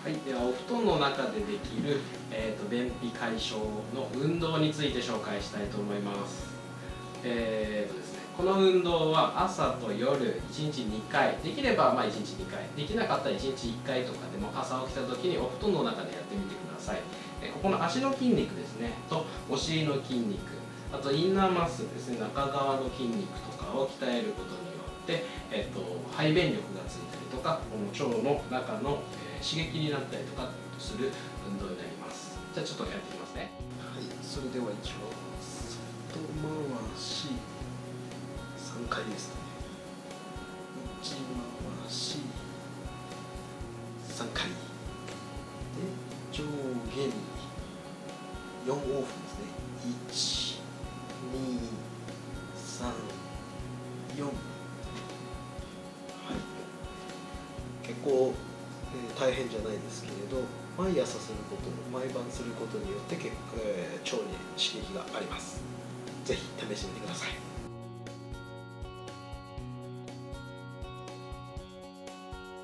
はい、ではお布団の中でできる、便秘解消の運動について紹介したいと思います。ですね、この運動は朝と夜1日2回、できれば1日2回、できなかったら1日1回とかでも朝起きた時にお布団の中でやってみてください。ここの足の筋肉ですねとお尻の筋肉、あとインナーマッスルですね、中側の筋肉とかを鍛えることによって、排便力がついたりとか、この腸の中の、刺激になったりとかする運動になります。じゃあちょっとやってみますね。 はい、それでは一応外回し3回ですね。内回し3回で上下に4往復ですね。1、2、3、4。はい、結構大変じゃないですけれど、毎朝すること、毎晩することによって腸に刺激があります。ぜひ試してみてください。